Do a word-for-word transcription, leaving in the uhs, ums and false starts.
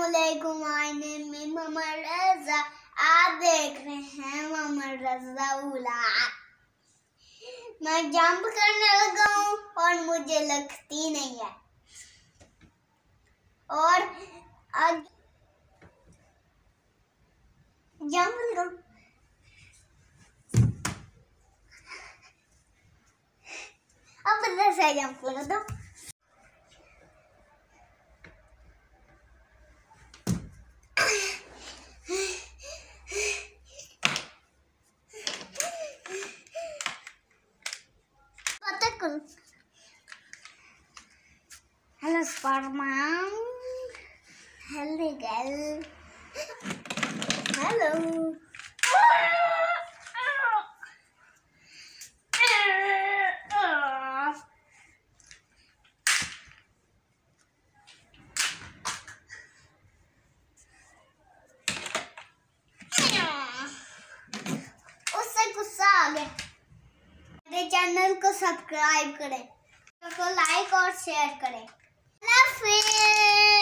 अस्सलामुअलैकुम, my name is Mohammed Raza. आप देख रहे हैं मोहम्मद रज़ा व्लॉग। मैं जंप करने लगा हूँ और मुझे लगती नहीं है। और आज जंप लगा, अब इधर से जंप लगा दो। Hello Spider-Man. Hello girl. Hello. उससे गुस्सा आ गया। मेरे चैनल को सब्सक्राइब करें, तो लाइक और शेयर करें। अल्लाह हाफ़िज़।